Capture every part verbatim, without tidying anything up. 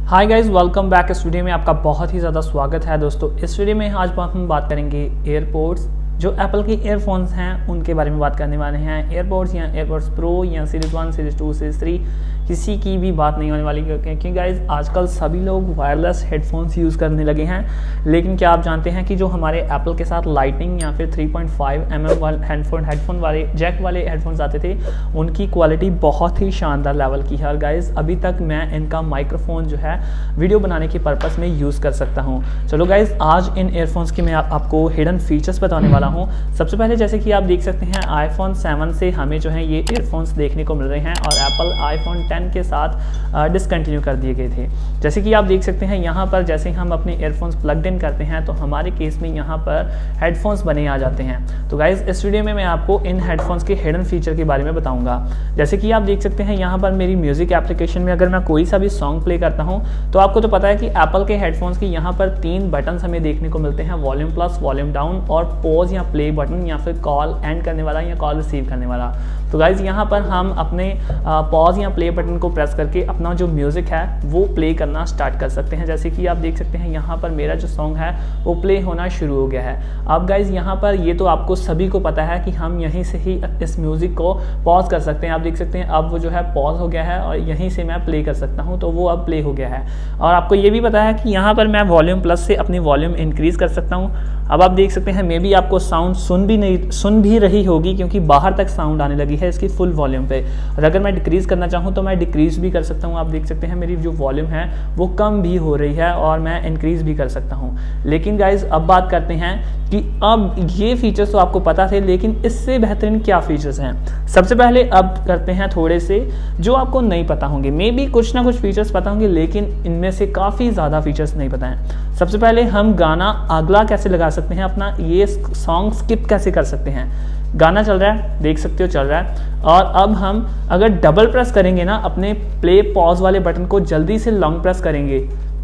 हाय guys, welcome back. इस video में आपका बहुत ही ज़्यादा स्वागत है दोस्तों। इस वीडियो में आज हम बात करेंगे एयरपोर्ट्स, जो एप्पल के ईयरफोन्स हैं उनके बारे में बात करने वाले हैं। एयरपोर्ट्स या एयरपोर्ट्स प्रो या series one, series two, series three, किसी की भी बात नहीं होने वाली, क्योंकि गाइस आजकल सभी लोग वायरलेस हेडफोन्स यूज़ करने लगे हैं। लेकिन क्या आप जानते हैं कि जो हमारे एप्पल के साथ लाइटनिंग या फिर three point five M M वाले हेडफोन हेडफोन वाले जैक वाले हेडफोन्स आते थे, उनकी क्वालिटी बहुत ही शानदार लेवल की है। और गाइस अभी तक मैं इनका माइक्रोफोन जो है वीडियो बनाने के पर्पस में यूज़ कर सकता हूँ। चलो गाइस, आज इन एयरफोन्स की मैं आप, आपको हिडन फीचर्स बताने वाला हूँ। सबसे पहले जैसे कि आप देख सकते हैं, आईफोन सेवन से हमें जो है ये ईयरफोन्स देखने को मिल रहे हैं और एप्पल आईफोन टेन के साथ डिसकंटिन्यू कर दिए गए थे। जैसे कि आप देख सकते हैं यहाँ पर, जैसे हम अपने ईयरफोन्स प्लग्ड इन करते हैं तो हमारे केस में यहाँ पर हेडफोन्स बने आ जाते हैं। तो गाइज इस वीडियो में मैं आपको इन हेडफोन्स के हिडन फीचर के बारे में बताऊंगा। जैसे कि आप देख सकते हैं यहाँ पर मेरी म्यूजिक एप्लीकेशन में अगर मैं कोई सा भी सॉन्ग प्ले करता हूँ तो आपको तो पता है कि एप्पल के हेडफोन्स की यहाँ पर तीन बटन हमें देखने को मिलते हैं, वॉल्यूम प्लस, वॉल्यूम डाउन और पॉज या प्ले बटन, या फिर कॉल एंड करने वाला या कॉल रिसीव करने वाला। तो गाइज यहाँ पर हम अपने पॉज या प्ले बटन को प्रेस करके अपना जो म्यूजिक है वो प्ले करना स्टार्ट कर सकते हैं। जैसे कि आप देख सकते हैं यहाँ पर मेरा जो सॉन्ग है वो प्ले होना शुरू हो गया है। अब गाइज यहाँ पर ये तो आपको सभी को पता है कि हम यहीं से ही इस म्यूजिक को पॉज कर सकते हैं। आप देख सकते हैं अब वो जो है पॉज हो गया है और यहीं से मैं प्ले कर सकता हूँ, तो वो अब प्ले हो गया है। और आपको ये भी पता है कि यहाँ पर मैं वॉल्यूम प्लस से अपनी वॉल्यूम इंक्रीज कर सकता हूँ। अब आप देख सकते हैं मे बी आपको साउंड सुन भी नहीं सुन भी रही होगी, क्योंकि बाहर तक साउंड आने लगी है इसकी फुल वॉल्यूम पे। और अगर मैं डिक्रीज करना चाहूँ तो मैं डिक्रीज भी कर सकता हूँ। आप देख सकते हैं मेरी जो वॉल्यूम है वो कम भी हो रही है और मैं इंक्रीज भी कर सकता हूँ। लेकिन गाइज अब बात करते हैं कि अब ये फीचर्स तो आपको पता थे, लेकिन इससे बेहतरीन क्या फीचर्स हैं। सबसे पहले अब करते हैं थोड़े से जो आपको नहीं पता होंगे। मे बी कुछ ना कुछ फीचर्स पता होंगे, लेकिन इनमें से काफ़ी ज़्यादा फीचर्स नहीं पता हैं। सबसे पहले हम गाना अगला कैसे लगा सकते हैं, अपना ये सॉन्ग स्किप कैसे कर सकते हैं। गाना चल रहा है, देख सकते हो चल रहा है, और अब हम अगर डबल प्रेस करेंगे ना अपने प्ले पॉज वाले बटन को, जल्दी से लॉन्ग प्रेस करेंगे,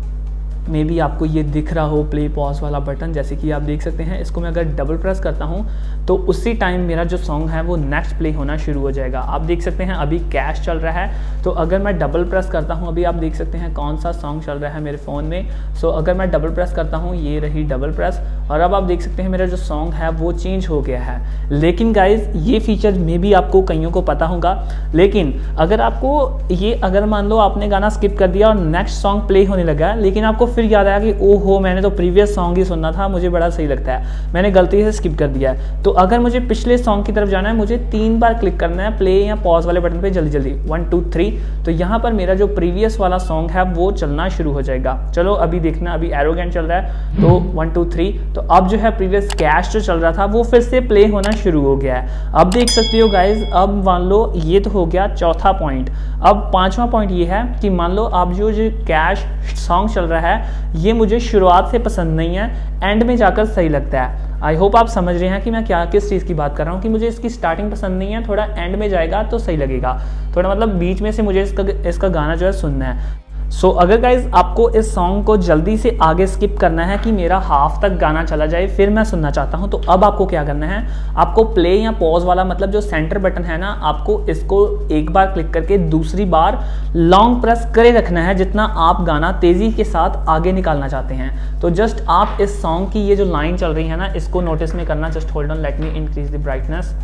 मे बी आपको ये दिख रहा हो प्ले पॉज वाला बटन, जैसे कि आप देख सकते हैं। इसको मैं अगर डबल प्रेस करता हूँ तो उसी टाइम मेरा जो सॉन्ग है वो नेक्स्ट प्ले होना शुरू हो जाएगा। आप देख सकते हैं अभी कैश चल रहा है, तो अगर मैं डबल प्रेस करता हूँ, अभी आप देख सकते हैं कौन सा सॉन्ग चल रहा है मेरे फ़ोन में। सो अगर मैं डबल प्रेस करता हूँ, ये रही डबल प्रेस, और अब आप देख सकते हैं मेरा जो सॉन्ग है वो चेंज हो गया है। लेकिन गाइज ये फीचर मे बी आपको कईयों को पता होगा, लेकिन अगर आपको ये अगर मान लो आपने गाना स्किप कर दिया और नेक्स्ट सॉन्ग प्ले होने लगा, लेकिन आपको फिर याद आया कि ओहो मैंने तो प्रीवियस सॉन्ग ही सुनना था, मुझे बड़ा सही लगता है, मैंने गलती से स्किप कर दिया है। तो अगर मुझे पिछले सॉन्ग की तरफ जाना है, मुझे तीन बार क्लिक करना है प्ले या पॉज वाले बटन पे, जल्दी जल्दी वन टू थ्री, तो यहाँ पर मेरा जो प्रीवियस वाला सॉन्ग है वो चलना शुरू हो जाएगा। चलो अभी देखना, अभी एरोगेंट चल रहा है तो वन टू थ्री, तो अब जो है प्रीवियस कैश जो चल रहा था वो फिर से प्ले होना शुरू हो गया है। अब देख सकते हो गाइज, अब मान लो ये तो हो गया चौथा पॉइंट। अब पांचवा पॉइंट ये है कि मान लो अब जो जो कैश सॉन्ग चल रहा है ये मुझे शुरुआत से पसंद नहीं है, एंड में जाकर सही लगता है। आई होप आप समझ रहे हैं कि मैं क्या किस चीज़ की बात कर रहा हूँ, कि मुझे इसकी स्टार्टिंग पसंद नहीं है, थोड़ा एंड में जाएगा तो सही लगेगा, थोड़ा मतलब बीच में से मुझे इसका इसका गाना जो है सुनना है। सो so, अगर गाइज आपको इस सॉन्ग को जल्दी से आगे स्किप करना है कि मेरा हाफ तक गाना चला जाए फिर मैं सुनना चाहता हूं, तो अब आपको क्या करना है, आपको प्ले या पॉज वाला मतलब जो सेंटर बटन है ना, आपको इसको एक बार क्लिक करके दूसरी बार लॉन्ग प्रेस करे रखना है, जितना आप गाना तेजी के साथ आगे निकालना चाहते हैं। तो जस्ट आप इस सॉन्ग की ये जो लाइन चल रही है ना, इसको नोटिस में करना। Just hold on, let me increase the brightness.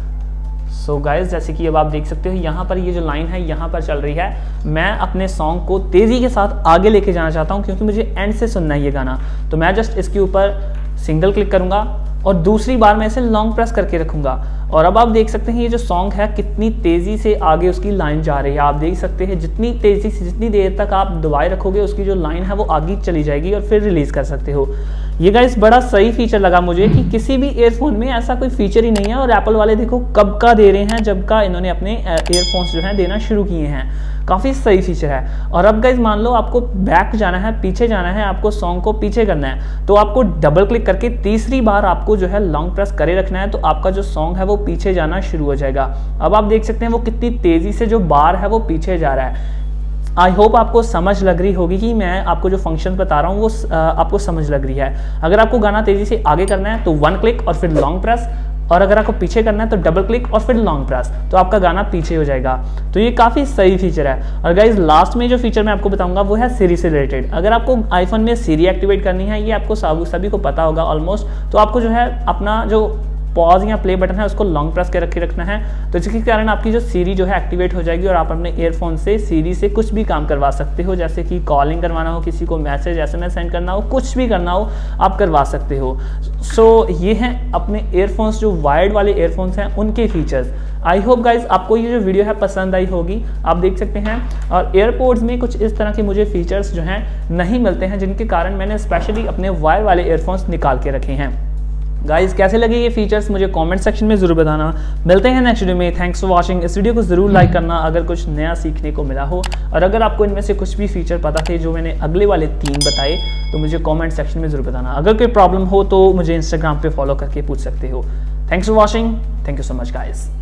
So guys जैसे कि अब आप देख सकते हो यहाँ पर ये जो लाइन है यहाँ पर चल रही है, मैं अपने सॉन्ग को तेज़ी के साथ आगे लेके जाना चाहता हूँ, क्योंकि मुझे एंड से सुनना है ये गाना। तो मैं जस्ट इसके ऊपर सिंगल क्लिक करूँगा और दूसरी बार मैं इसे लॉन्ग प्रेस करके रखूँगा, और अब आप देख सकते हैं ये जो सॉन्ग है कितनी तेज़ी से आगे उसकी लाइन जा रही है। आप देख सकते हैं जितनी तेज़ी से जितनी देर तक आप दबाए रखोगे उसकी जो लाइन है वो आगे चली जाएगी और फिर रिलीज़ कर सकते हो। ये गाइस बड़ा सही फीचर लगा मुझे कि किसी भी ईयरफोन में ऐसा कोई फीचर ही नहीं है, और एप्पल वाले देखो कब का दे रहे हैं, जब का इन्होंने अपने ईयरफोन्स जो है देना शुरू किए हैं। काफ़ी सही फीचर है। और अब गाइज मान लो आपको बैक जाना है, पीछे जाना है, आपको सॉन्ग को पीछे करना है, तो आपको डबल क्लिक करके तीसरी बार आपको जो है लॉन्ग प्रेस करे रखना है, तो आपका जो सॉन्ग है वो पीछे जाना शुरू हो जाएगा। अब आप देख सकते हैं वो कितनी तेज़ी से जो बार है वो पीछे जा रहा है। आई होप आपको समझ लग रही होगी कि मैं आपको जो फंक्शन बता रहा हूँ वो आपको समझ लग रही है। अगर आपको गाना तेज़ी से आगे करना है तो वन क्लिक और फिर लॉन्ग प्रेस, और अगर आपको पीछे करना है तो डबल क्लिक और फिर लॉन्ग प्रेस, तो आपका गाना पीछे हो जाएगा। तो ये काफ़ी सही फीचर है। और गाइज लास्ट में जो फीचर मैं आपको बताऊंगा वो है सीरी से रिलेटेड। अगर आपको आईफोन में सीरी एक्टिवेट करनी है, ये आपको सभी को पता होगा ऑलमोस्ट, तो आपको जो है अपना जो पॉज या प्ले बटन है उसको लॉन्ग प्रेस कर रखे रखना है, तो जिसके कारण आपकी जो सीरी जो है एक्टिवेट हो जाएगी और आप अपने ईयरफोन से सीरी से कुछ भी काम करवा सकते हो, जैसे कि कॉलिंग करवाना हो, किसी को मैसेज एसएमएस सेंड करना हो, कुछ भी करना हो आप करवा सकते हो। सो so, ये हैं अपने ईयरफोन्स जो वायर्ड वाले ईयरफोन्स हैं उनके फीचर्स। आई होप गाइज आपको ये जो वीडियो है पसंद आई होगी, आप देख सकते हैं। और एयरपोर्ट्स में कुछ इस तरह के मुझे फीचर्स जो हैं नहीं मिलते हैं, जिनके कारण मैंने स्पेशली अपने वायर वाले ईयरफोन्स निकाल के रखे हैं। गाइस कैसे लगे ये फीचर्स मुझे कमेंट सेक्शन में जरूर बताना। मिलते हैं नेक्स्ट वीडियो में। Thanks for watching. इस वीडियो को जरूर लाइक करना अगर कुछ नया सीखने को मिला हो, और अगर आपको इनमें से कुछ भी फीचर पता थे जो मैंने अगले वाले तीन बताए तो मुझे कमेंट सेक्शन में जरूर बताना। अगर कोई प्रॉब्लम हो तो मुझे इंस्टाग्राम पे फॉलो करके पूछ सकते हो। Thanks for watching. Thank you so much guys.